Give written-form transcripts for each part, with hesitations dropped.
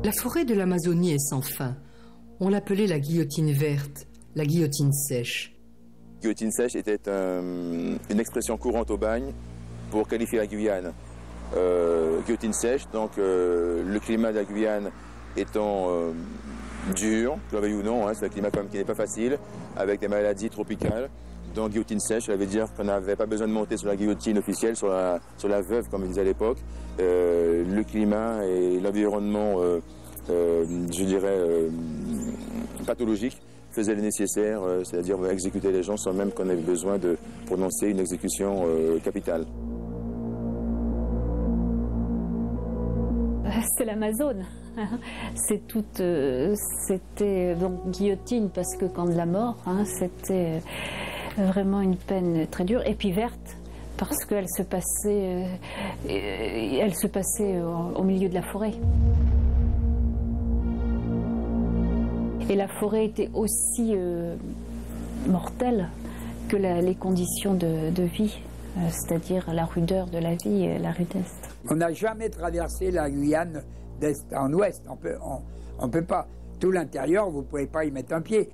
La forêt de l'Amazonie est sans fin. On l'appelait la guillotine verte, la guillotine sèche. Guillotine sèche était une expression courante au bagne pour qualifier la Guyane. Guillotine sèche, donc le climat de la Guyane étant dur, que l'on veuille ou non, c'est un climat quand même qui n'est pas facile, avec des maladies tropicales. Donc guillotine sèche, ça veut dire qu'on n'avait pas besoin de monter sur la guillotine officielle, sur la veuve comme ils disaient à l'époque. Le climat et l'environnement, je dirais, pathologique, faisaient le nécessaire, c'est-à-dire exécuter les gens sans même qu'on ait besoin de prononcer une exécution capitale. C'est l'Amazone. C'était donc guillotine parce que quand de la mort, c'était vraiment une peine très dure. Et puis verte parce qu'elle se passait au milieu de la forêt. Et la forêt était aussi mortelle que les conditions de vie, c'est-à-dire la rudeur de la vie et la rudesse. On n'a jamais traversé la Guyane d'est en ouest. On peut pas. Tout l'intérieur, vous ne pouvez pas y mettre un pied.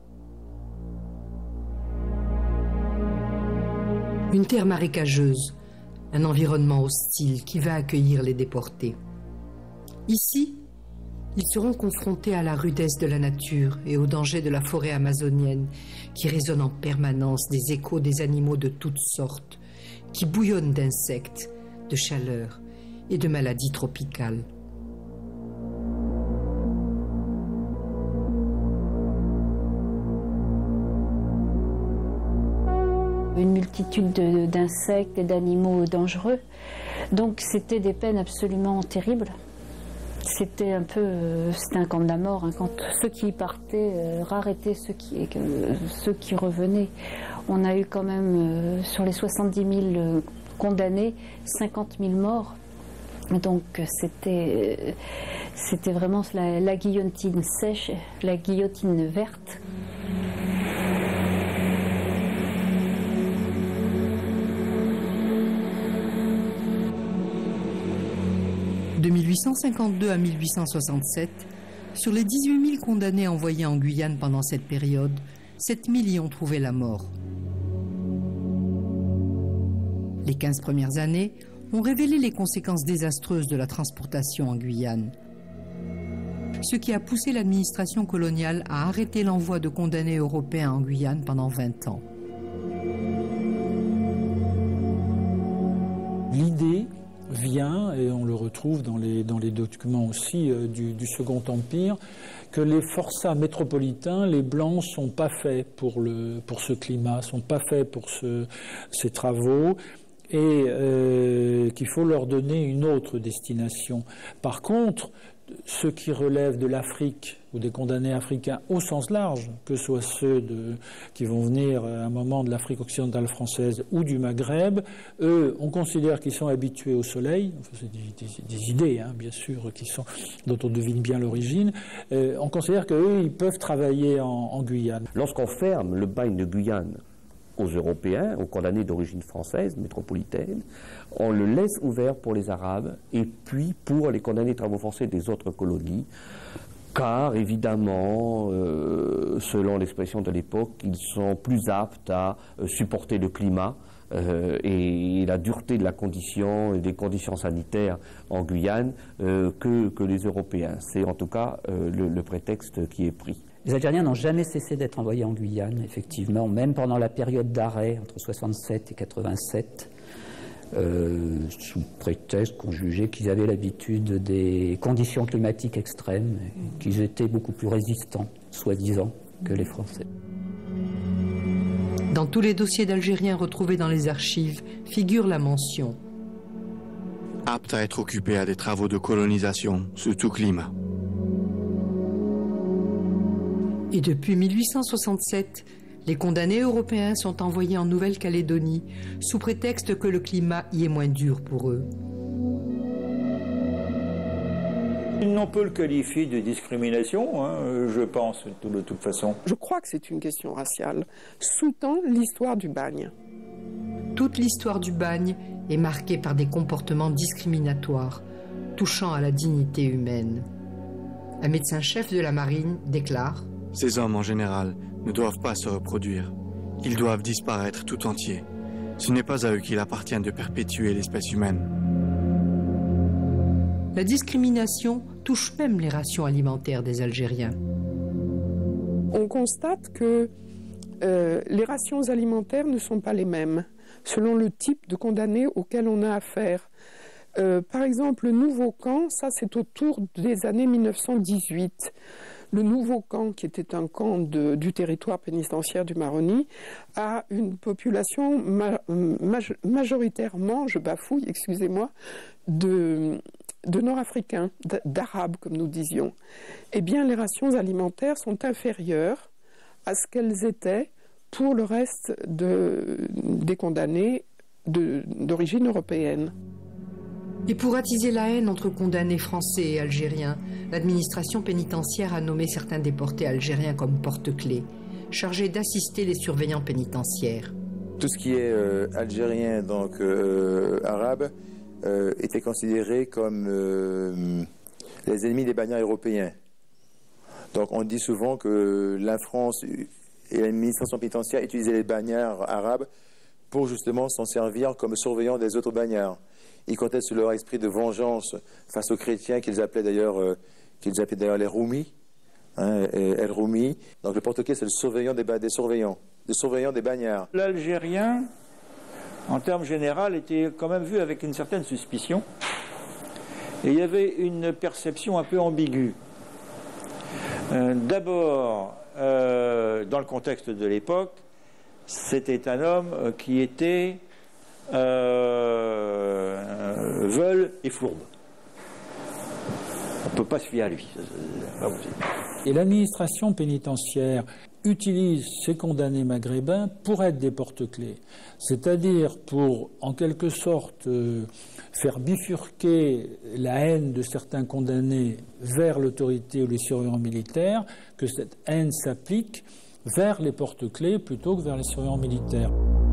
Une terre marécageuse, un environnement hostile qui va accueillir les déportés. Ici, ils seront confrontés à la rudesse de la nature et aux dangers de la forêt amazonienne qui résonne en permanence des échos des animaux de toutes sortes, qui bouillonnent d'insectes, de chaleur et de maladies tropicales. Une multitude d'insectes et d'animaux dangereux. Donc c'était des peines absolument terribles. C'était un camp de la mort. Quand ceux qui partaient, rares étaient ceux qui revenaient. On a eu quand même, sur les 70 000 condamnés, 50 000 morts. Donc c'était vraiment la guillotine sèche, la guillotine verte. De 1852 à 1867, sur les 18 000 condamnés envoyés en Guyane pendant cette période, 7 000 y ont trouvé la mort. Les 15 premières années ont révélé les conséquences désastreuses de la transportation en Guyane. Ce qui a poussé l'administration coloniale à arrêter l'envoi de condamnés européens en Guyane pendant 20 ans. L'idée vient, et on le retrouve dans les documents aussi du Second Empire, que les forçats métropolitains, les Blancs, ne sont pas faits pour ce climat, ne sont pas faits pour ces travaux, et qu'il faut leur donner une autre destination. Par contre, ceux qui relèvent de l'Afrique ou des condamnés africains au sens large, que ce soit ceux qui vont venir à un moment de l'Afrique occidentale française ou du Maghreb, eux, on considère qu'ils sont habitués au soleil. Enfin, c'est des idées, bien sûr, dont on devine bien l'origine. On considère qu'eux, ils peuvent travailler en Guyane. Lorsqu'on ferme le bagne de Guyane aux Européens, aux condamnés d'origine française, métropolitaine, on le laisse ouvert pour les Arabes et puis pour les condamnés de travaux forcés des autres colonies, car évidemment, selon l'expression de l'époque, ils sont plus aptes à supporter le climat et la dureté de la condition et des conditions sanitaires en Guyane que les Européens. C'est en tout cas le prétexte qui est pris. Les Algériens n'ont jamais cessé d'être envoyés en Guyane, effectivement, même pendant la période d'arrêt entre 67 et 87, sous prétexte qu'on jugeait qu'ils avaient l'habitude des conditions climatiques extrêmes, qu'ils étaient beaucoup plus résistants, soi-disant, que les Français. Dans tous les dossiers d'Algériens retrouvés dans les archives figure la mention « Apte à être occupé à des travaux de colonisation sous tout climat ». Et depuis 1867, les condamnés européens sont envoyés en Nouvelle-Calédonie sous prétexte que le climat y est moins dur pour eux. On peut le qualifier de discrimination, je pense, de toute façon. Je crois que c'est une question raciale, sous-tend l'histoire du bagne. Toute l'histoire du bagne est marquée par des comportements discriminatoires, touchant à la dignité humaine. Un médecin-chef de la marine déclare: Ces hommes, en général, ne doivent pas se reproduire. Ils doivent disparaître tout entiers. Ce n'est pas à eux qu'il appartient de perpétuer l'espèce humaine. La discrimination touche même les rations alimentaires des Algériens. On constate que les rations alimentaires ne sont pas les mêmes selon le type de condamné auquel on a affaire. Par exemple, le nouveau camp, ça c'est autour des années 1918. Le nouveau camp, qui était un camp du territoire pénitentiaire du Maroni, a une population majoritairement, je bafouille, excusez-moi, de Nord-Africains, d'Arabes, comme nous disions. Eh bien, les rations alimentaires sont inférieures à ce qu'elles étaient pour le reste des condamnés d'origine européenne. Et pour attiser la haine entre condamnés français et algériens, l'administration pénitentiaire a nommé certains déportés algériens comme porte-clés, chargés d'assister les surveillants pénitentiaires. Tout ce qui est algérien, donc arabe, était considéré comme les ennemis des bagnards européens. Donc on dit souvent que la France et l'administration pénitentiaire utilisaient les bagnards arabes pour justement s'en servir comme surveillants des autres bagnards. Ils comptaient sur leur esprit de vengeance face aux chrétiens qu'ils appelaient d'ailleurs les Roumis, El Roumi. Donc le porte-clés, c'est le surveillant des surveillants, le surveillant des bagnards. L'Algérien, en termes généraux, était quand même vu avec une certaine suspicion. Et il y avait une perception un peu ambiguë. D'abord, dans le contexte de l'époque, c'était un homme qui était veule et fourbe. On ne peut pas se fier à lui. Et l'administration pénitentiaire utilise ces condamnés maghrébins pour être des porte-clés, c'est-à-dire pour, en quelque sorte, faire bifurquer la haine de certains condamnés vers l'autorité ou les surveillants militaires, que cette haine s'applique vers les porte-clés plutôt que vers les surveillants militaires.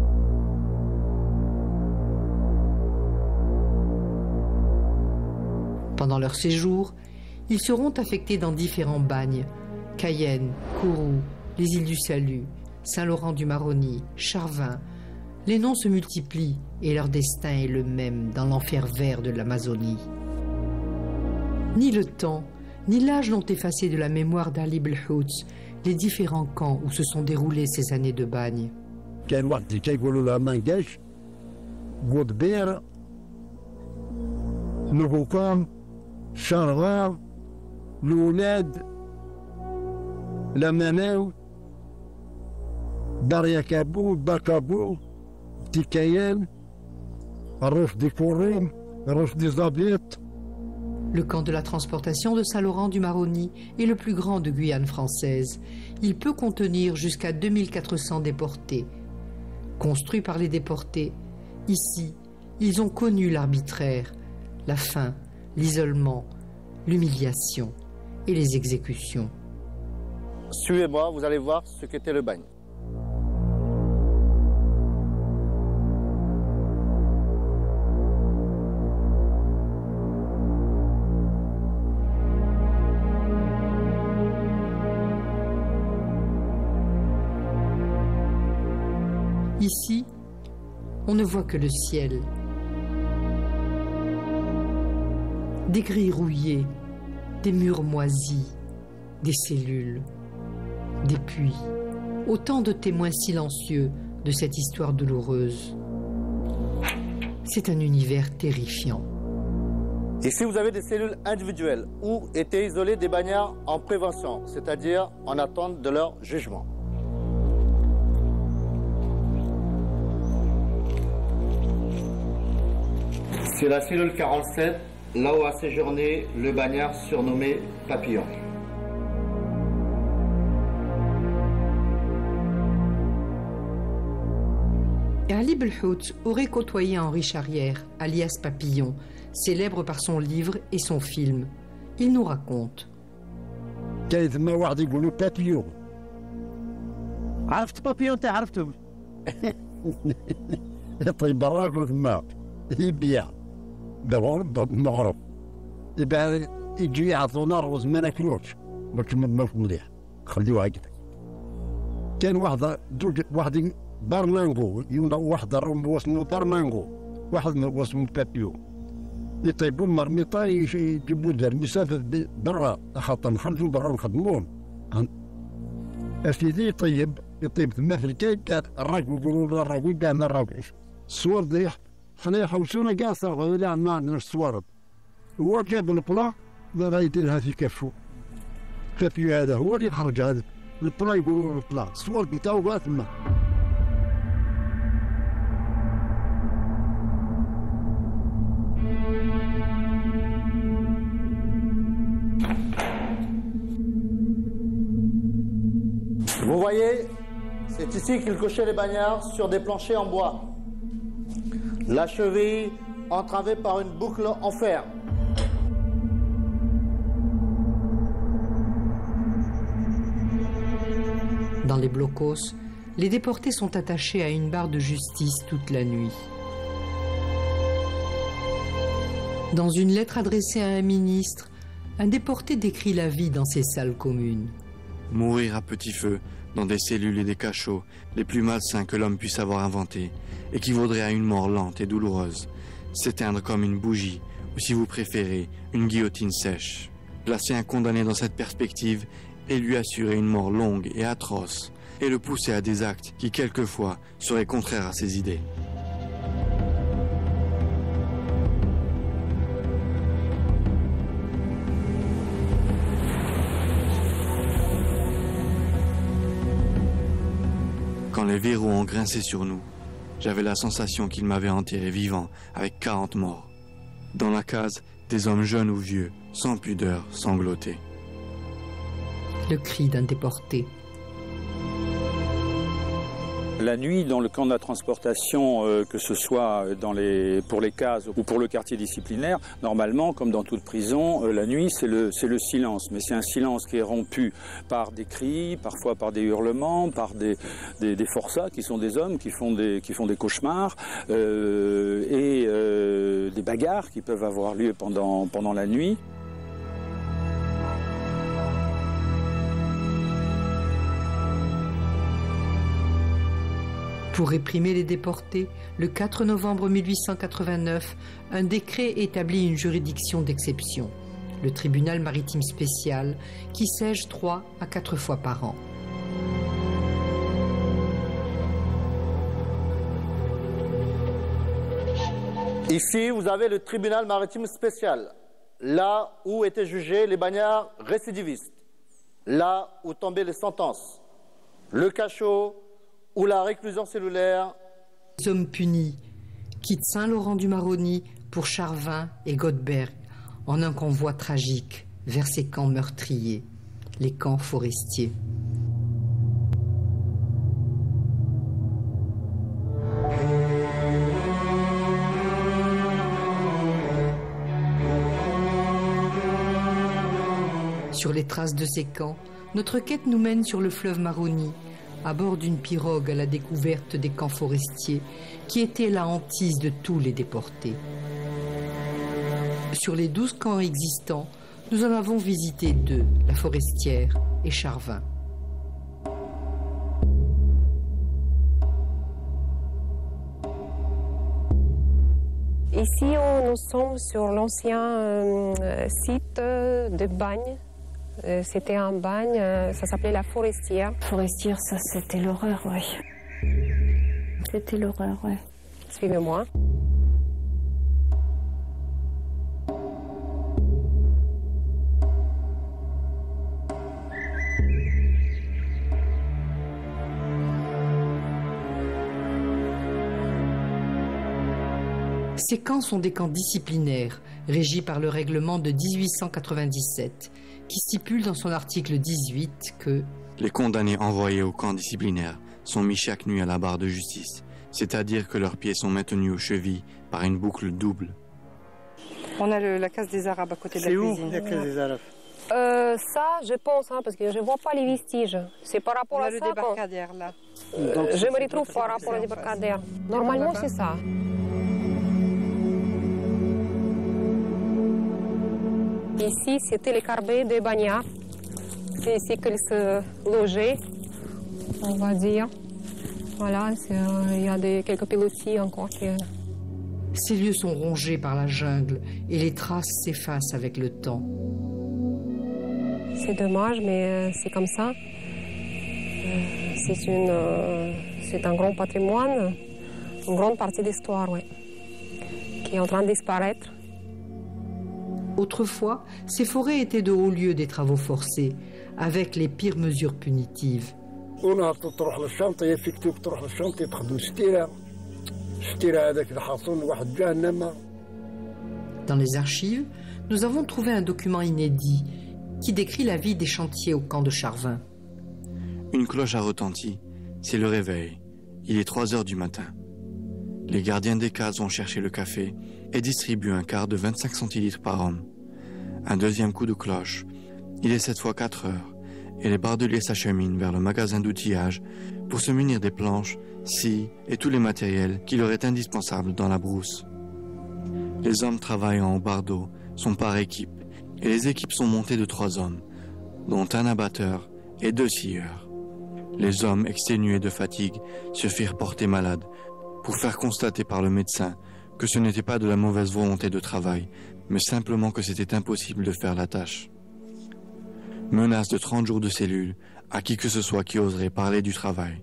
Pendant leur séjour, ils seront affectés dans différents bagnes: Cayenne, Kourou, les îles du Salut, Saint-Laurent-du-Maroni, Charvin. Les noms se multiplient et leur destin est le même dans l'enfer vert de l'Amazonie. Ni le temps, ni l'âge n'ont effacé de la mémoire d'Ali Belhoutz les différents camps où se sont déroulées ces années de bagne. شرغاف الولاد لمناو دار كابول باكابول تيكايان الرشدي كوريم الرشدي زابيط. Le camp de la transportation de Saint-Laurent-du-Maroni est le plus grand de Guyane française. Il peut contenir jusqu'à 2400 déportés. Construits par les déportés, ici, ils ont connu l'arbitraire, la faim, l'isolement, l'humiliation et les exécutions. Suivez-moi, vous allez voir ce qu'était le bagne. Ici, on ne voit que le ciel. Des grilles rouillées, des murs moisis, des cellules, des puits, autant de témoins silencieux de cette histoire douloureuse. C'est un univers terrifiant. Ici, vous avez des cellules individuelles où étaient isolés des bagnards en prévention, c'est-à-dire en attente de leur jugement. C'est la cellule 47, là où a séjourné le bagnard surnommé Papillon. Ali Belhoutz aurait côtoyé Henri Charrière, alias Papillon, célèbre par son livre et son film. Il nous raconte. كاين ثما واحد يقولوا بابيون. عرفت بابيون انت عرفته؟ يطيب براك ثما يبيع. دابا معروف. يبيع يجي يعطونا الرز ما ناكلوش باش ما مليح خليوه هكذا. كان واحد برمانغو واحد اسمه برمانغو واحد اسمه بابيو يطيبوا المرميطه يجيبوا درمسه برا خاطر نخرجوا برا نخدموهم. اسيدي يطيب تما في الكيك الراجل يقولوا له الراجل كاع ما راكش الصور ضيح حنا يحوسونا كاع صافي لا ما عندناش الصوارد. هو جاب البلا ما يديرها في كفو كفيو هذا هو اللي خرج هذا البلا يقولوا له البلا الصور بتاعو بقى تما. Vous voyez, c'est ici qu'ils cochaient les bagnards sur des planchers en bois. La cheville entravée par une boucle en fer. Dans les blocos, les déportés sont attachés à une barre de justice toute la nuit. Dans une lettre adressée à un ministre, un déporté décrit la vie dans ces salles communes. Mourir à petit feu, dans des cellules et des cachots, les plus malsains que l'homme puisse avoir inventés, équivaudrait à une mort lente et douloureuse. S'éteindre comme une bougie, ou si vous préférez, une guillotine sèche. Placer un condamné dans cette perspective et lui assurer une mort longue et atroce, et le pousser à des actes qui, quelquefois, seraient contraires à ses idées. Quand les verrous ont grincé sur nous, j'avais la sensation qu'ils m'avaient enterré vivant avec 40 morts. Dans la case, des hommes jeunes ou vieux, sans pudeur, sanglotaient. Le cri d'un déporté. La nuit, dans le camp de la transportation, que ce soit pour les cases ou pour le quartier disciplinaire, normalement, comme dans toute prison, la nuit, c'est le silence. Mais c'est un silence qui est rompu par des cris, parfois par des hurlements, par des forçats qui sont des hommes qui font des cauchemars et des bagarres qui peuvent avoir lieu pendant la nuit. Pour réprimer les déportés, le 4 novembre 1889, un décret établit une juridiction d'exception, le tribunal maritime spécial, qui siège 3 à 4 fois par an. Ici, vous avez le tribunal maritime spécial, là où étaient jugés les bagnards récidivistes, là où tombaient les sentences, le cachot ou la réclusion cellulaire. Les hommes punis quittent Saint-Laurent-du-Maroni pour Charvin et Godberg en un convoi tragique vers ces camps meurtriers, les camps forestiers. Sur les traces de ces camps, notre quête nous mène sur le fleuve Maroni, à bord d'une pirogue à la découverte des camps forestiers qui étaient la hantise de tous les déportés. Sur les 12 camps existants, nous en avons visité 2, la Forestière et Charvin. Ici, nous sommes sur l'ancien site de bagne. C'était un bagne, ça s'appelait la Forestière. Forestière, ça c'était l'horreur, oui. C'était l'horreur, oui. Suivez-moi. Ces camps sont des camps disciplinaires, régis par le règlement de 1897, qui stipule dans son article 18 que les condamnés envoyés au camp disciplinaire sont mis chaque nuit à la barre de justice, c'est-à-dire que leurs pieds sont maintenus aux chevilles par une boucle double. On a la case des Arabes à côté de la cuisine. C'est où la case des Arabes? Ça, je pense, parce que je ne vois pas les vestiges. C'est par rapport à ça. On a le débarcadère là. Je me retrouve par rapport au débarcadère. Normalement, c'est ça. Ici, c'était les carbets de Bagna. C'est ici qu'ils se logeaient, on va dire. Voilà, il y a quelques pilotis encore. Ces lieux sont rongés par la jungle et les traces s'effacent avec le temps. C'est dommage, mais c'est comme ça. C'est un grand patrimoine, une grande partie d'histoire, oui, qui est en train de disparaître. Autrefois, ces forêts étaient de hauts lieux des travaux forcés, avec les pires mesures punitives. Dans les archives, nous avons trouvé un document inédit qui décrit la vie des chantiers au camp de Charvin. Une cloche a retenti. C'est le réveil. Il est 3 heures du matin. Les gardiens des cases vont chercher le café et distribuent un quart de 25 centilitres par homme. Un deuxième coup de cloche. Il est cette fois 4 heures et les bardeliers s'acheminent vers le magasin d'outillage pour se munir des planches, scies et tous les matériels qui leur est indispensable dans la brousse. Les hommes travaillant au bardeau sont par équipe et les équipes sont montées de 3 hommes, dont un abatteur et 2 scieurs. Les hommes exténués de fatigue se firent porter malades pour faire constater par le médecin que ce n'était pas de la mauvaise volonté de travail, mais simplement que c'était impossible de faire la tâche. Menace de 30 jours de cellule à qui que ce soit qui oserait parler du travail.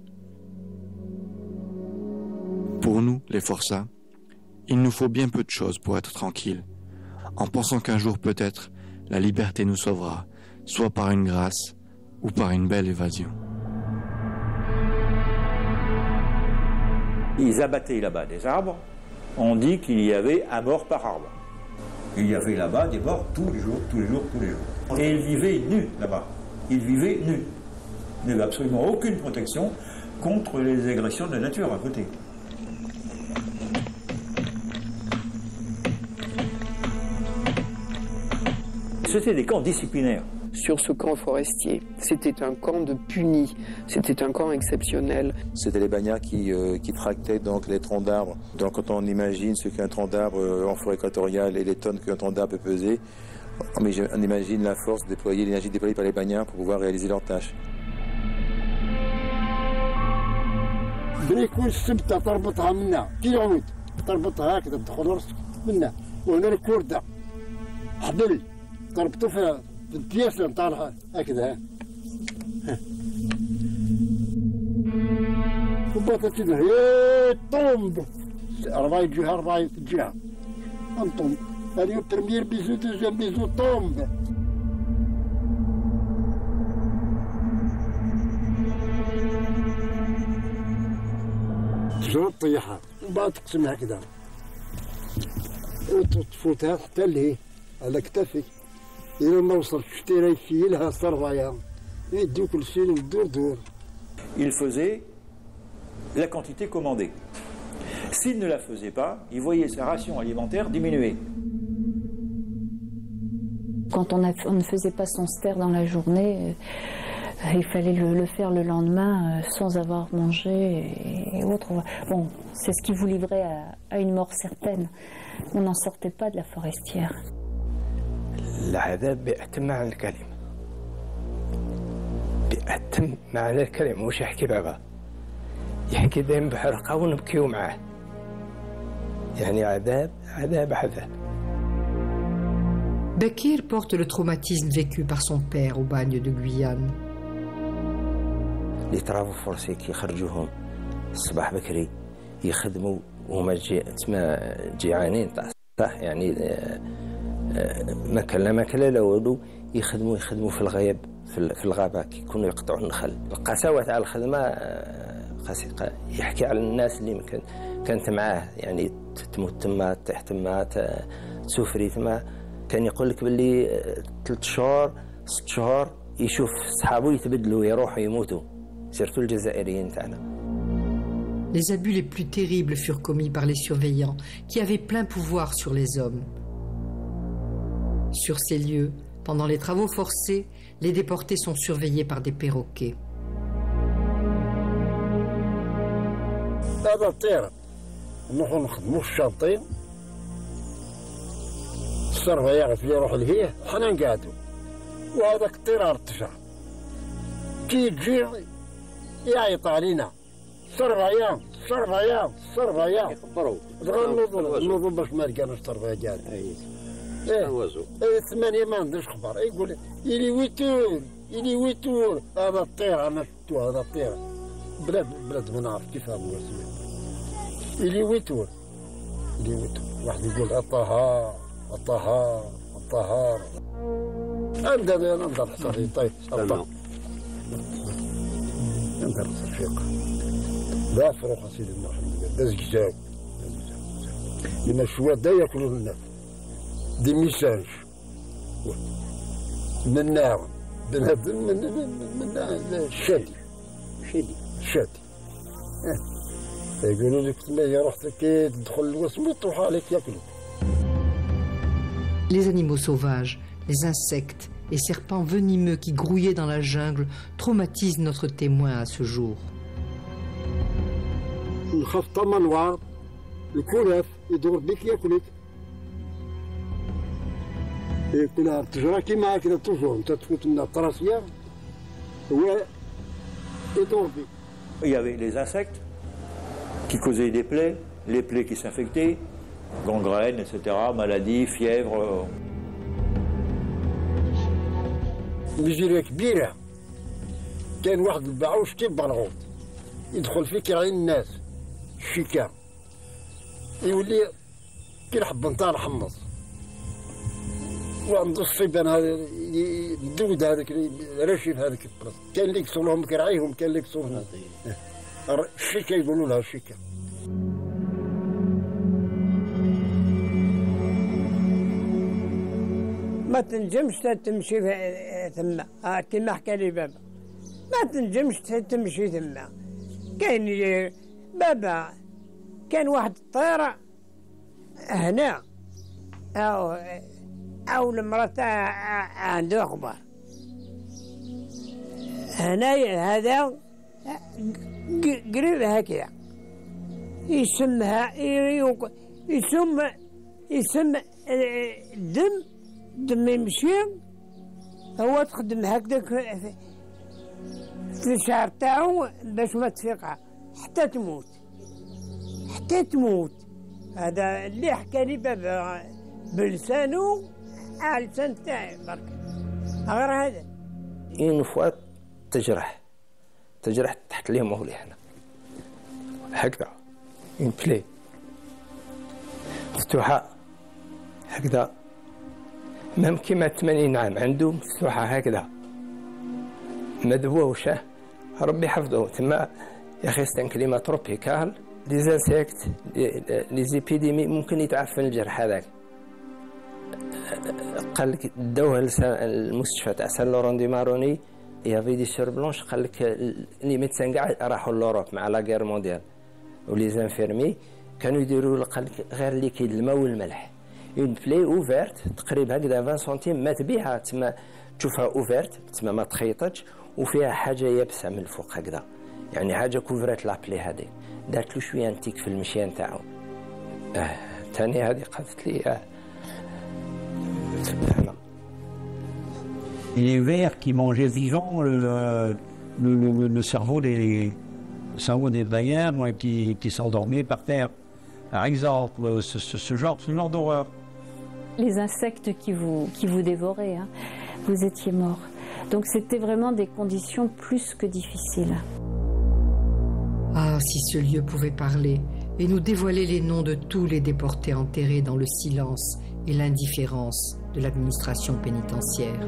Pour nous, les forçats, il nous faut bien peu de choses pour être tranquilles, en pensant qu'un jour peut-être la liberté nous sauvera, soit par une grâce ou par une belle évasion. Ils abattaient là-bas des arbres. On dit qu'il y avait un mort par arbre. Il y avait là-bas des morts tous les jours, tous les jours, tous les jours. Et ils vivaient nus là-bas. Ils vivaient nus. Il n'y avait absolument aucune protection contre les agressions de la nature à côté. C'était des camps disciplinaires. Sur ce camp forestier, c'était un camp de punis, c'était un camp exceptionnel. C'était les bagnards qui tractaient donc les troncs d'arbres. Donc quand on imagine ce qu'un tronc d'arbre en forêt équatoriale et les tonnes qu'un tronc d'arbre peut peser, on imagine la force déployée, l'énergie déployée par les bagnards pour pouvoir réaliser leurs tâches. البياسة نتاعها هكذا وبطل كده طومب 4 جهة 4 جهة انطم اليوم برمير بيزو دوزيام بيزو طومب تجرب تطيحها وبعد تقسمها هكذا وتفوتها حتى لهي على كتافك. Il faisait la quantité commandée. S'il ne la faisait pas, il voyait sa ration alimentaire diminuer. Quand on ne faisait pas son ster dans la journée, il fallait le faire le lendemain sans avoir mangé et autres. Bon, c'est ce qui vous livrait à une mort certaine. On n'en sortait pas de la forestière. العذاب بأتم معنى الكلمة بأتم معنى الكلمة وش يحكي بابا يحكي دايما بحرقة ونبكيو معاه يعني عذاب عذاب عذاب. Bekir porte le traumatisme vécu par son père au bagne de Guyane. Les travaux forcés qui يخرجوهم الصباح بكري يخدموا وهما جيعانين صح يعني ما كان لا والو يخدموا في الغياب في الغابه كيكونوا يقطعوا النخل. القساوه تاع الخدمه يحكي على الناس اللي كانت معاه يعني تموت تما تطيح تما تسوفري تما. كان يقول لك باللي 3 شهور 6 شهور يشوف صحابه يتبدلوا يروحوا يموتوا سيرتو الجزائريين تاعنا. Les abus les plus terribles furent commis par les surveillants qui avaient plein pouvoir sur les hommes. Sur ces lieux, pendant les travaux forcés, les déportés sont surveillés par des perroquets. الصرفة يعرف يروح لهيه حنا نقعدو وهذاك الطير ارتفع كي تجي يعيط علينا صرفة يخبروا نوضو باش ما لقاناش صرفة قاعد ايه 8 ما عندوش خبر يقول إلي ويتول هذا الطير انا شفتو هذا الطير بلاد ما نعرف كيف هذا الوسيله إلي ويتول واحد يقول الطهار عندنا ننظر حصري طيب ننظر الشيق لا فروخ سيدي الحمد لله داز كجاو لأن الشوات دا ياكلوا الناس دي ميساج من النار من الشادي يقولوا لك تما رحت كي تدخل الوسم يطوح عليك ياكلوا. Les animaux sauvages, les insectes, les serpents venimeux qui grouillaient dans la jungle traumatisent notre témoin à ce jour. نخاف طمنوار الكناف يدور بك ياكلك ياكلها التجرة كيما هكذا توجور انت تفوت لنا الطراسية هو يدور بك. Il y avait les insectes qui causaient des plaies, les plaies qui s'infectaient, gangrène, etc., maladies, fièvre. بجيرة كبيرة كان واحد البعوش كيف برغوت يدخل فيه كيراعين الناس الشيكا يولي كي نحب نطار حمص وعند الصيبان هذا الدود هذاك رشيد هذاك كان اللي يكسرهم كراعيهم كان اللي يكسرهم الشيكا يقولوا لها الشيكا. ما تنجمش تمشي ثم كما حكى لي بابا ما تنجمش تمشي ثم كاين بابا كان واحد الطيرة هنا أو المرأة عنده أخبار هنايا هذا قريب هكذا يسمها يسم الدم يمشي هو تخدم هكذاك في الشعر تاعو باش ما تفيقها حتى تموت هذا اللي حكى لي بابا بلسانو على لسان تاعي برك غير هذا. اون فوا تجرح تحت لي مولي هنا هكذا اون بلي مفتوحة هكذا مام كيما 80 عام عنده مفتوحة هكذا مدبوشة ربي حفظه تما يا اخي ستان كليما تروبيكال لي زانسيكت لي زيبيديمي ممكن يتعفن الجرح هذاك. قال لك داوه المستشفى تاع سان لورون دي ماروني يافي دي سور بلونش قال لك لي ميدسان كاع راحوا لوروب مع لا غير مونديال ولي زانفيرمي كانوا يديروا قال لك غير ليكيد الماء والملح اون بلاي اوفيرت تقريبا هكذا 20 سنتيم ما تبيعها تما تشوفها اوفيرت تما ما تخيطتش وفيها حاجه يابسه من الفوق هكذا يعني حاجه كوفرات لابلي هذه دارت له شويه انتيك في المشيان تاعو ثاني هذه قالت لي Les vers qui mangeaient vivant le cerveau des bagnards qui s'endormaient par terre. Par exemple, ce genre d'horreur. Les insectes qui vous dévoraient, hein, vous étiez morts. Donc c'était vraiment des conditions plus que difficiles. Ah, si ce lieu pouvait parler et nous dévoiler les noms de tous les déportés enterrés dans le silence et l'indifférence de l'administration pénitentiaire.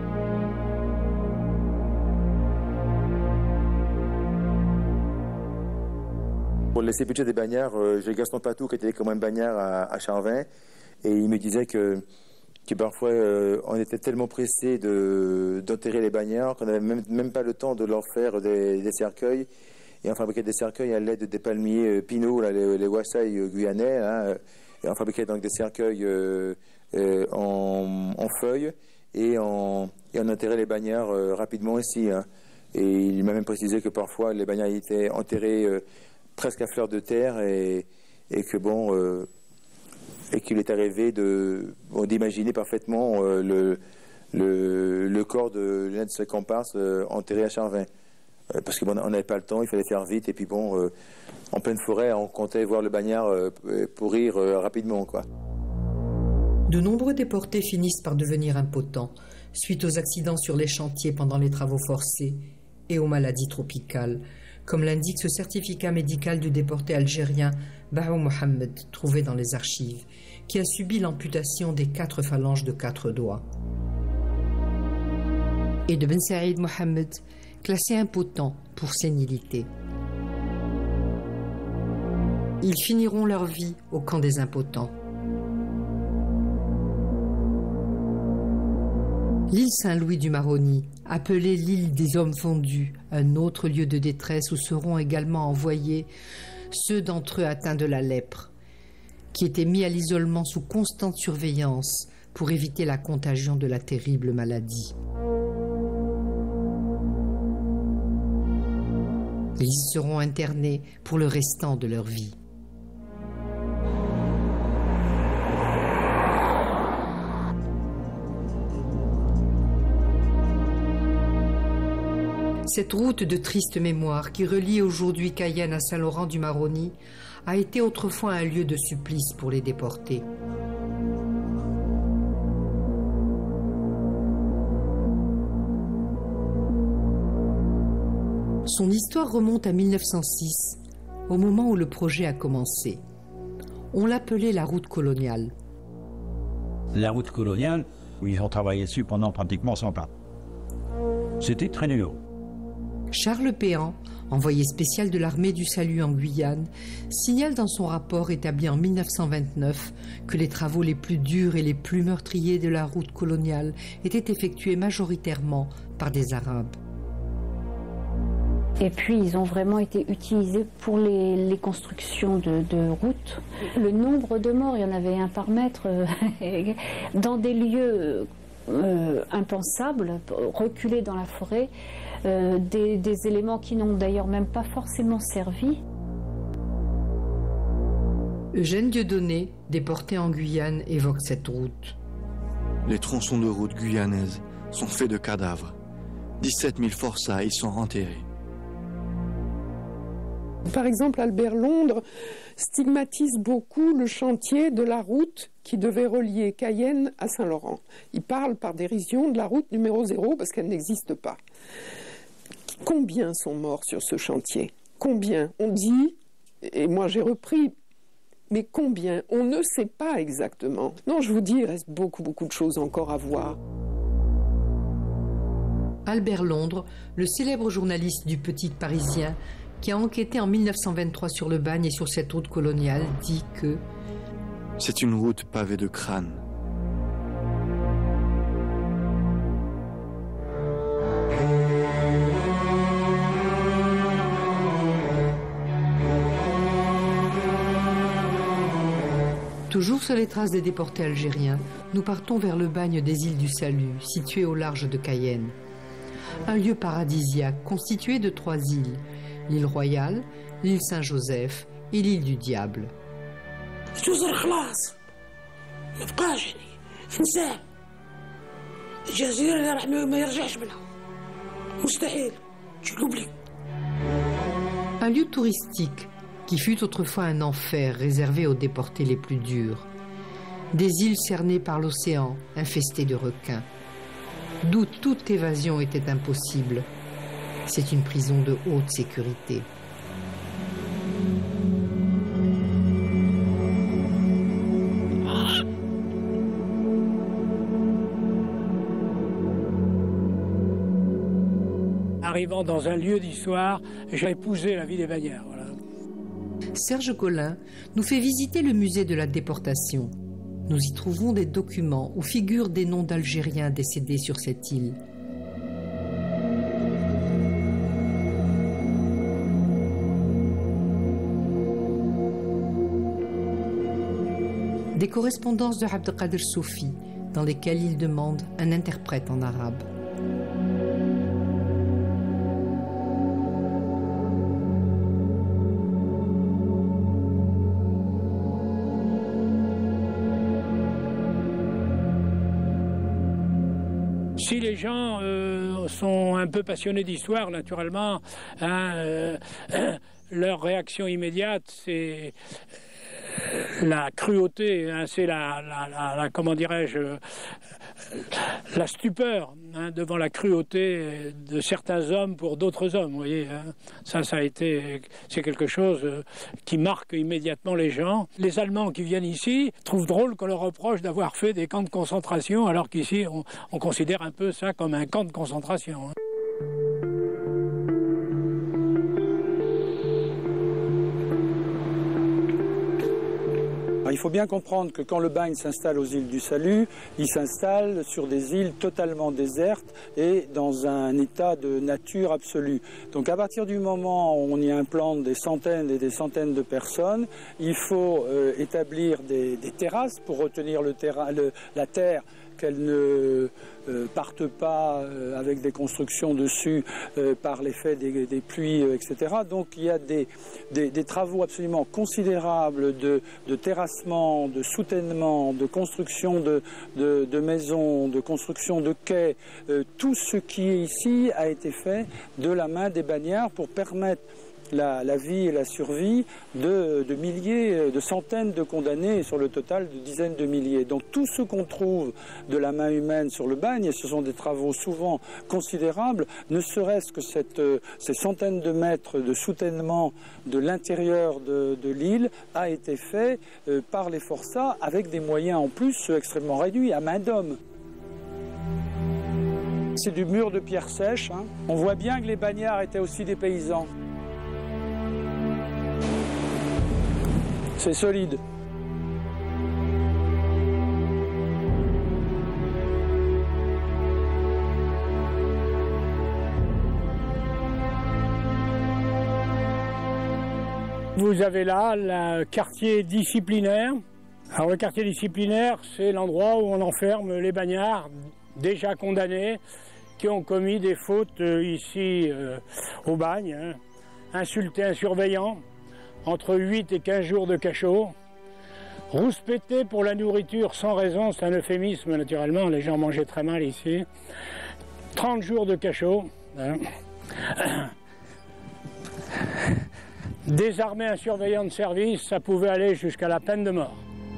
Pour les CPG des bagnards, j'ai Gaston Patou qui était comme un bagnard à Charvin et il me disait que parfois on était tellement pressé d'enterrer les bagnards qu'on n'avait même pas le temps de leur faire des cercueils et on fabriquait des cercueils à l'aide des palmiers pinots, là, les Wassai guyanais, hein, et on fabriquait donc des cercueils en feuilles et on enterrait les bagnards rapidement ici. Hein. Et il m'a même précisé que parfois les bagnards étaient enterrés presque à fleur de terre et que bon, et qu'il est arrivé d'imaginer parfaitement le corps de l'un de ses comparses enterré à Charvin. Parce qu'on n'avait pas le temps, il fallait faire vite, et puis bon, en pleine forêt, on comptait voir le bagnard pourrir rapidement, quoi. De nombreux déportés finissent par devenir impotents, suite aux accidents sur les chantiers pendant les travaux forcés et aux maladies tropicales, comme l'indique ce certificat médical du déporté algérien Bahou Mohamed, trouvé dans les archives, qui a subi l'amputation des 4 phalanges de 4 doigts. Et de Ben Saïd Mohamed, classé impotent pour sénilité. Ils finiront leur vie au camp des impotents. L'île Saint-Louis du Maroni, appelée l'île des hommes fondus, un autre lieu de détresse où seront également envoyés ceux d'entre eux atteints de la lèpre, qui étaient mis à l'isolement sous constante surveillance pour éviter la contagion de la terrible maladie. Ils y seront internés pour le restant de leur vie. Cette route de triste mémoire qui relie aujourd'hui Cayenne à Saint-Laurent-du-Maroni a été autrefois un lieu de supplice pour les déportés. Son histoire remonte à 1906, au moment où le projet a commencé. On l'appelait la route coloniale. La route coloniale, où ils ont travaillé dessus pendant pratiquement 100 ans. C'était très dur. Charles Péan, envoyé spécial de l'armée du Salut en Guyane, signale dans son rapport établi en 1929 que les travaux les plus durs et les plus meurtriers de la route coloniale étaient effectués majoritairement par des Arabes. Et puis, ils ont vraiment été utilisés pour les constructions de routes. Le nombre de morts, il y en avait un par mètre, dans des lieux impensables, reculés dans la forêt, des éléments qui n'ont d'ailleurs même pas forcément servi. Eugène Dieudonné, déporté en Guyane, évoque cette route. Les tronçons de route guyanaises sont faits de cadavres. 17 000 forçats y sont enterrés. Par exemple, Albert Londres stigmatise beaucoup le chantier de la route qui devait relier Cayenne à Saint-Laurent. Il parle par dérision de la route numéro 0 parce qu'elle n'existe pas. Combien sont morts sur ce chantier? Combien? On dit, et moi j'ai repris, mais combien? On ne sait pas exactement. Non, je vous dis, il reste beaucoup de choses encore à voir. Albert Londres, le célèbre journaliste du Petit Parisien, qui a enquêté en 1923 sur le bagne et sur cette route coloniale, dit que c'est une route pavée de crânes. Toujours sur les traces des déportés algériens, nous partons vers le bagne des îles du Salut, situé au large de Cayenne. Un lieu paradisiaque constitué de 3 îles, l'île Royale, l'île Saint-Joseph et l'île du Diable. Un lieu touristique qui fut autrefois un enfer réservé aux déportés les plus durs. Des îles cernées par l'océan, infestées de requins, d'où toute évasion était impossible. C'est une prison de haute sécurité. Arrivant dans un lieu d'histoire, j'ai épousé la vie des bagnards. Voilà. Serge Collin nous fait visiter le musée de la déportation. Nous y trouvons des documents où figurent des noms d'Algériens décédés sur cette île. Des correspondances de Abdelkader Soufi, dans lesquelles il demande un interprète en arabe. Si les gens sont un peu passionnés d'histoire, naturellement, leur réaction immédiate, c'est la cruauté, c'est comment dirais-je, la stupeur devant la cruauté de certains hommes pour d'autres hommes. Vous voyez, c'est quelque chose qui marque immédiatement les gens. Les Allemands qui viennent ici trouvent drôle qu'on leur reproche d'avoir fait des camps de concentration, alors qu'ici on considère un peu ça comme un camp de concentration. Il faut bien comprendre que quand le bagne s'installe aux îles du Salut, il s'installe sur des îles totalement désertes et dans un état de nature absolue. Donc à partir du moment où on y implante des centaines et des centaines de personnes, il faut établir des terrasses pour retenir la terre, qu'elle ne parte pas avec des constructions dessus par l'effet des pluies, etc. Donc il y a des travaux absolument considérables de terrassement, de soutènement, de construction de maisons, de construction de quais. Tout ce qui est ici a été fait de la main des bagnards pour permettre la vie et la survie de milliers, de centaines de condamnés et sur le total de dizaines de milliers. Donc tout ce qu'on trouve de la main humaine sur le bagne, et ce sont des travaux souvent considérables, ne serait-ce que ces centaines de mètres de soutènement de l'intérieur de l'île a été fait par les forçats avec des moyens en plus extrêmement réduits, à main d'homme. C'est du mur de pierre sèche. On voit bien que les bagnards étaient aussi des paysans. C'est solide. Vous avez là le quartier disciplinaire. Alors le quartier disciplinaire, c'est l'endroit où on enferme les bagnards déjà condamnés qui ont commis des fautes ici au bagne. Insulter un surveillant, entre 8 et 15 jours de cachot. Rouspéter pour la nourriture sans raison, c'est un euphémisme naturellement, les gens mangeaient très mal ici. 30 jours de cachot. Désarmer un surveillant de service, ça pouvait aller jusqu'à la peine de mort.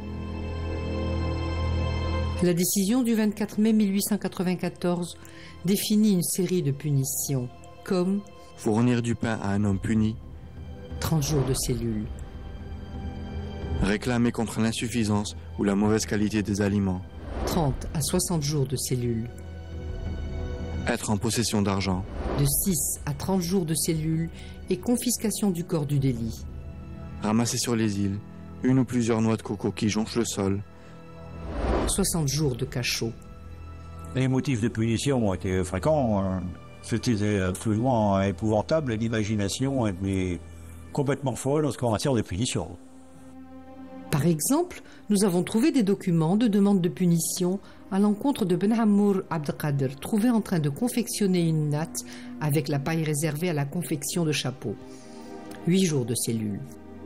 La décision du 24 mai 1894 définit une série de punitions, comme fournir du pain à un homme puni, 30 jours de cellule, réclamer contre l'insuffisance ou la mauvaise qualité des aliments, 30 à 60 jours de cellule, être en possession d'argent, de 6 à 30 jours de cellule et confiscation du corps du délit, ramasser sur les îles une ou plusieurs noix de coco qui jonchent le sol, 60 jours de cachot. Les motifs de punition ont été fréquents. C'était absolument épouvantable. L'imagination était complètement folle en matière de punition. Par exemple, nous avons trouvé des documents de demande de punition à l'encontre de Ben Hammour Abdelkader, trouvé en train de confectionner une natte avec la paille réservée à la confection de chapeaux. 8 jours de cellule.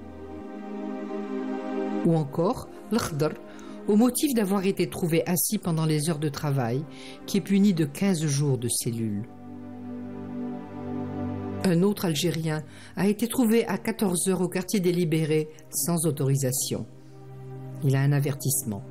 Ou encore, l'Khdar, au motif d'avoir été trouvé assis pendant les heures de travail, qui est puni de 15 jours de cellule. Un autre Algérien a été trouvé à 14 heures au quartier des Libérés sans autorisation. Il a un avertissement.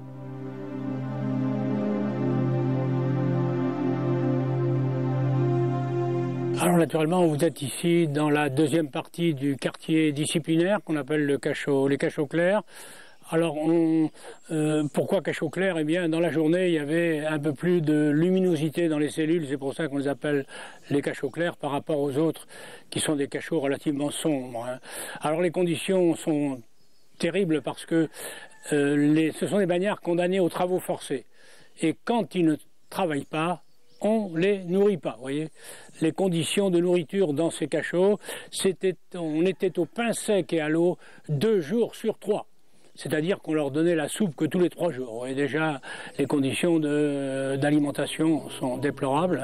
Alors naturellement, vous êtes ici dans la deuxième partie du quartier disciplinaire qu'on appelle les cachots clairs. Alors, pourquoi cachot clair? Eh bien, dans la journée, il y avait un peu plus de luminosité dans les cellules. C'est pour ça qu'on les appelle les cachots clairs par rapport aux autres, qui sont des cachots relativement sombres. Alors, les conditions sont terribles parce que ce sont des bagnards condamnés aux travaux forcés. Et quand ils ne travaillent pas, on les nourrit pas, vous voyez. Les conditions de nourriture dans ces cachots, on était au pain sec et à l'eau 2 jours sur 3. C'est-à-dire qu'on leur donnait la soupe que tous les 3 jours. Et déjà, les conditions d'alimentation sont déplorables.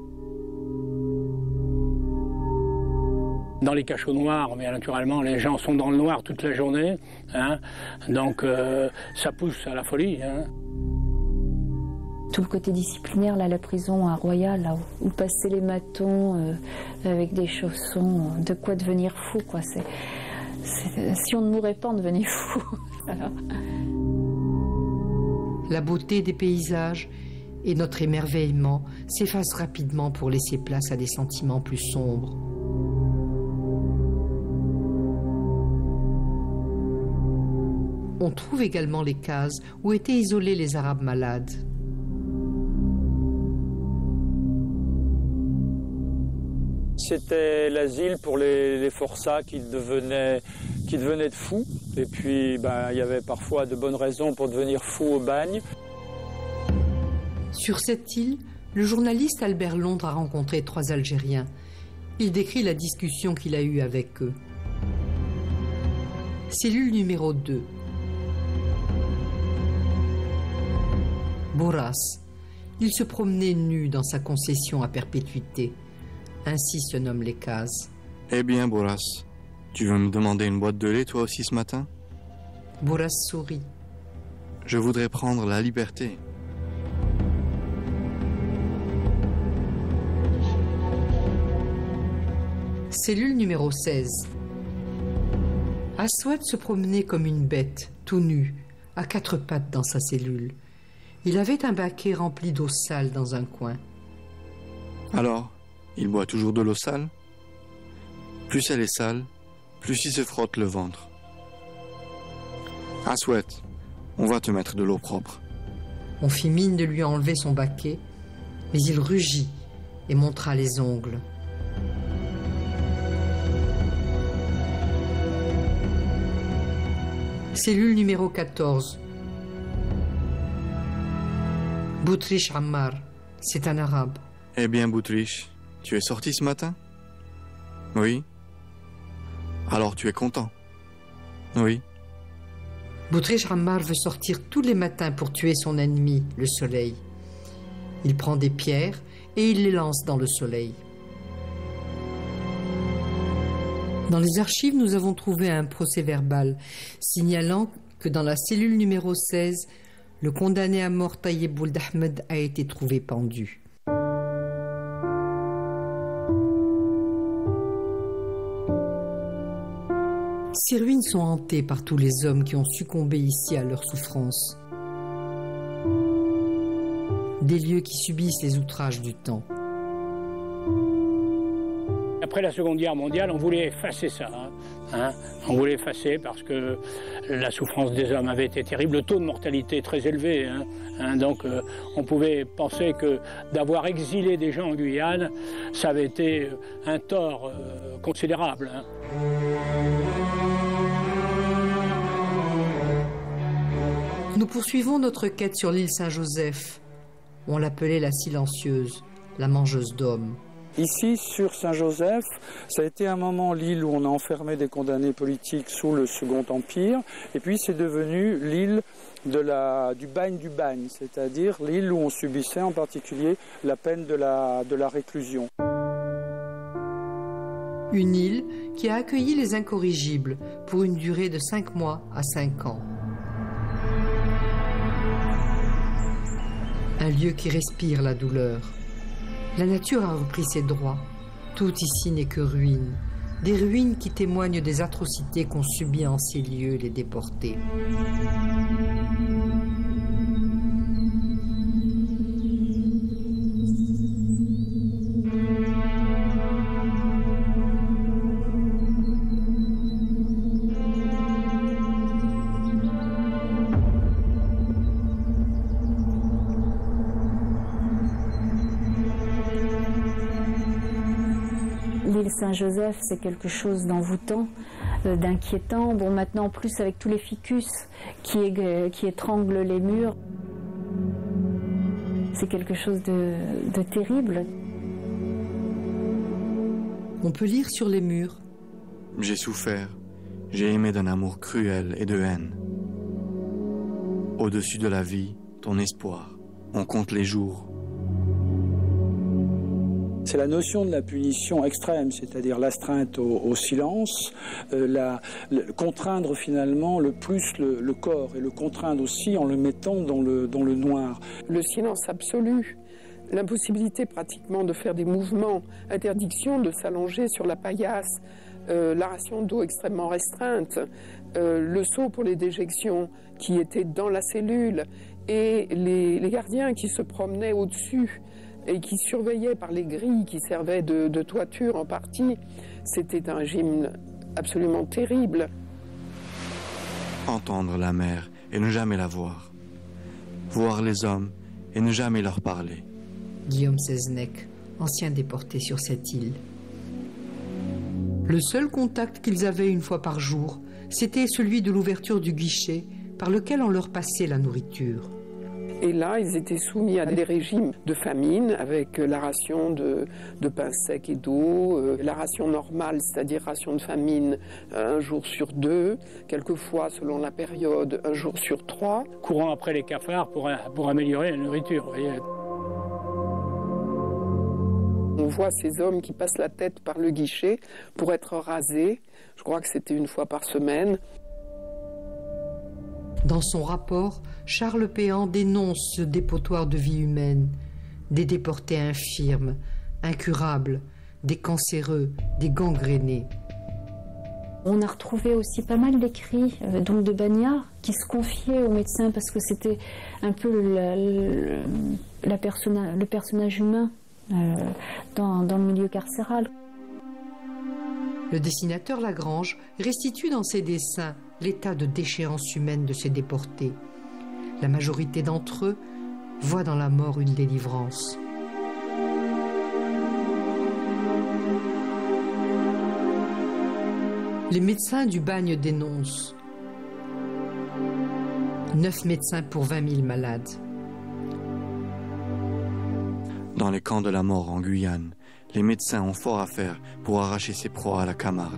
Dans les cachots noirs, bien naturellement, les gens sont dans le noir toute la journée. Donc, ça pousse à la folie. tout le côté disciplinaire, là, la prison à Royal, là, où passer les matons avec des chaussons, de quoi devenir fou, quoi. Si on ne mourait pas, on devenait fou. Voilà. La beauté des paysages et notre émerveillement s'effacent rapidement pour laisser place à des sentiments plus sombres. On trouve également les cases où étaient isolés les Arabes malades. C'était l'asile pour les forçats qui devenaient de fous. Et puis, il y avait parfois de bonnes raisons pour devenir fou au bagne. Sur cette île, le journaliste Albert Londres a rencontré 3 Algériens. Il décrit la discussion qu'il a eue avec eux. Cellule numéro 2. Bourras. Il se promenait nu dans sa concession à perpétuité. Ainsi se nomment les cases. Eh bien, Bourras, tu veux me demander une boîte de lait toi aussi ce matin? Bourras sourit. Je voudrais prendre la liberté. Cellule numéro 16. Aswad se promenait comme une bête, tout nu, à 4 pattes dans sa cellule. Il avait un baquet rempli d'eau sale dans un coin. Alors, il boit toujours de l'eau sale? Plus elle est sale, plus il se frotte le ventre. Aswad, on va te mettre de l'eau propre. On fit mine de lui enlever son baquet, mais il rugit et montra les ongles. Cellule numéro 14. Boutriche Ammar, c'est un arabe. Eh bien, Boutriche, tu es sorti ce matin? Oui. Alors tu es content? Oui. Boutriche Ammar veut sortir tous les matins pour tuer son ennemi, le soleil. Il prend des pierres et il les lance dans le soleil. Dans les archives, nous avons trouvé un procès-verbal signalant que dans la cellule numéro 16, le condamné à mort Taïeb Ould Ahmed a été trouvé pendu. Ces ruines sont hantées par tous les hommes qui ont succombé ici à leurs souffrances. Des lieux qui subissent les outrages du temps. Après la Seconde Guerre mondiale, on voulait effacer ça. On voulait effacer parce que la souffrance des hommes avait été terrible, le taux de mortalité très élevé. Donc on pouvait penser que d'avoir exilé des gens en Guyane, ça avait été un tort considérable. Nous poursuivons notre quête sur l'île Saint-Joseph. On l'appelait la silencieuse, la mangeuse d'hommes. Ici, sur Saint-Joseph, ça a été un moment l'île où on a enfermé des condamnés politiques sous le Second Empire, et puis c'est devenu l'île du bagne, c'est-à-dire l'île où on subissait en particulier la peine de la réclusion. Une île qui a accueilli les incorrigibles pour une durée de 5 mois à 5 ans. Un lieu qui respire la douleur. La nature a repris ses droits. Tout ici n'est que ruines. Des ruines qui témoignent des atrocités qu'ont subies en ces lieux les déportés. L'île Saint-Joseph, c'est quelque chose d'envoûtant, d'inquiétant. Bon, maintenant, en plus, avec tous les ficus qui étranglent les murs, c'est quelque chose de terrible. On peut lire sur les murs. J'ai souffert, j'ai aimé d'un amour cruel et de haine. Au-dessus de la vie, ton espoir, on compte les jours. C'est la notion de la punition extrême, c'est-à-dire l'astreinte au silence, contraindre finalement le plus le corps et le contraindre aussi en le mettant dans le noir. Le silence absolu, l'impossibilité pratiquement de faire des mouvements, interdiction de s'allonger sur la paillasse, la ration d'eau extrêmement restreinte, le seau pour les déjections qui était dans la cellule et les gardiens qui se promenaient au-dessus et qui surveillaient par les grilles qui servaient de toiture en partie. C'était un régime absolument terrible. Entendre la mer et ne jamais la voir. Voir les hommes et ne jamais leur parler. Guillaume Seznec, ancien déporté sur cette île. Le seul contact qu'ils avaient une fois par jour, c'était celui de l'ouverture du guichet par lequel on leur passait la nourriture. Et là, ils étaient soumis à des régimes de famine avec la ration de pain sec et d'eau, la ration normale, c'est-à-dire ration de famine 1 jour sur 2, quelquefois, selon la période, 1 jour sur 3. Courant après les cafards pour améliorer la nourriture, vous voyez. On voit ces hommes qui passent la tête par le guichet pour être rasés. Je crois que c'était 1 fois par semaine. Dans son rapport, Charles Péan dénonce ce dépotoir de vie humaine, des déportés infirmes, incurables, des cancéreux, des gangrénés. On a retrouvé aussi pas mal d'écrits donc de Bagnard qui se confiaient aux médecins parce que c'était un peu le personnage humain dans le milieu carcéral. Le dessinateur Lagrange restitue dans ses dessins l'état de déchéance humaine de ces déportés. La majorité d'entre eux voit dans la mort une délivrance. Les médecins du bagne dénoncent 9 médecins pour 20 000 malades. Dans les camps de la mort en Guyane, les médecins ont fort à faire pour arracher ses proies à la Camarde.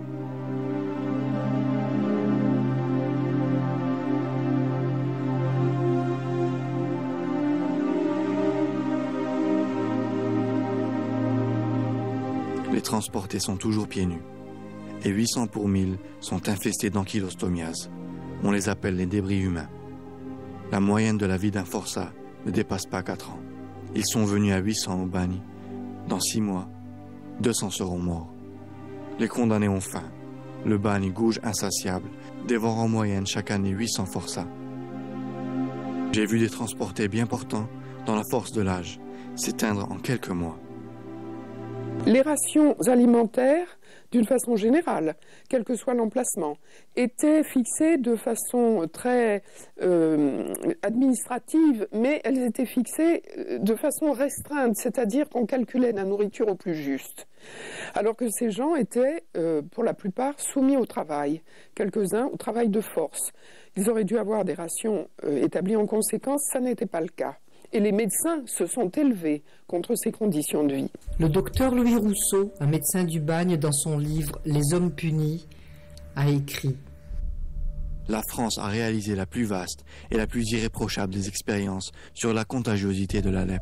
Les transportés sont toujours pieds nus. Et 800 pour 1000 sont infestés d'ankylostomiase. On les appelle les débris humains. La moyenne de la vie d'un forçat ne dépasse pas 4 ans. Ils sont venus à 800 au bagne. Dans 6 mois, 200 seront morts. Les condamnés ont faim. Le bagne gouge insatiable, dévore en moyenne chaque année 800 forçats. J'ai vu des transportés bien portants, dans la force de l'âge, s'éteindre en quelques mois. Les rations alimentaires, d'une façon générale, quel que soit l'emplacement, étaient fixées de façon très administrative, mais elles étaient fixées de façon restreinte, c'est-à-dire qu'on calculait la nourriture au plus juste. Alors que ces gens étaient, pour la plupart, soumis au travail, quelques-uns au travail de force. Ils auraient dû avoir des rations établies en conséquence, ça n'était pas le cas. Et les médecins se sont élevés contre ces conditions de vie. Le docteur Louis Rousseau, un médecin du bagne, dans son livre « Les hommes punis », a écrit « La France a réalisé la plus vaste et la plus irréprochable des expériences sur la contagiosité de la lèpre. »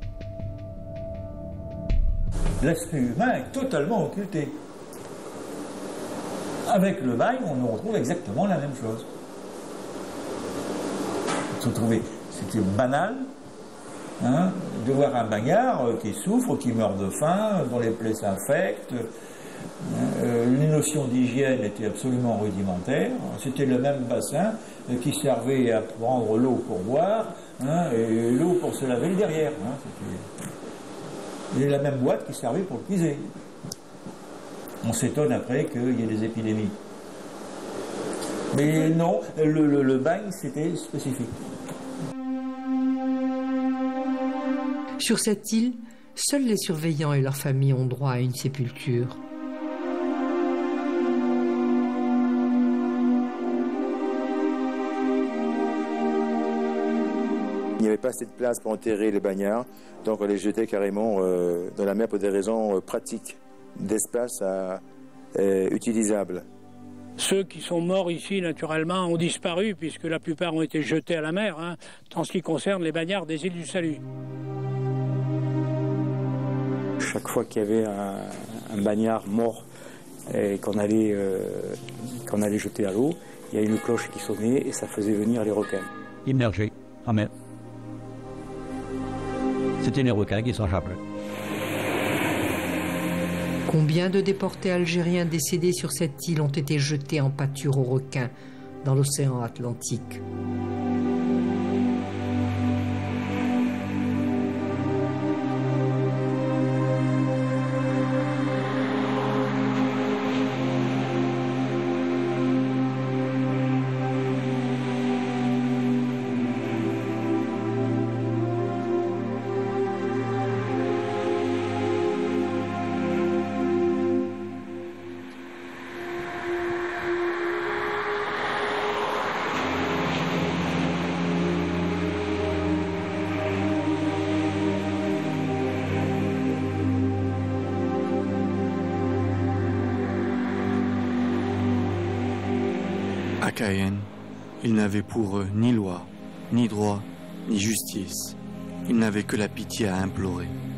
L'esprit humain est totalement occulté. Avec le bagne, on retrouve exactement la même chose. C'était banal. De voir un bagnard qui souffre, qui meurt de faim, dont les plaies s'infectent. Les notions d'hygiène étaient absolument rudimentaires. C'était le même bassin qui servait à prendre l'eau pour boire et l'eau pour se laver le derrière. Et la même boîte qui servait pour le puiser. On s'étonne après qu'il y ait des épidémies. Mais non, le bagne, c'était spécifique. Sur cette île, seuls les surveillants et leurs familles ont droit à une sépulture. Il n'y avait pas assez de place pour enterrer les bagnards, donc on les jetait carrément dans la mer pour des raisons pratiques, d'espace utilisable. Ceux qui sont morts ici, naturellement, ont disparu, puisque la plupart ont été jetés à la mer, en ce qui concerne les bagnards des îles du Salut. chaque fois qu'il y avait un bagnard mort et qu'on allait jeter à l'eau, il y a une cloche qui sonnait et ça faisait venir les requins. Immergés en mer. C'était les requins qui s'échappaient. Combien de déportés algériens décédés sur cette île ont été jetés en pâture aux requins dans l'océan Atlantique? À Cayenne, ils n'avaient pour eux ni loi, ni droit, ni justice. Ils n'avaient que la pitié à implorer.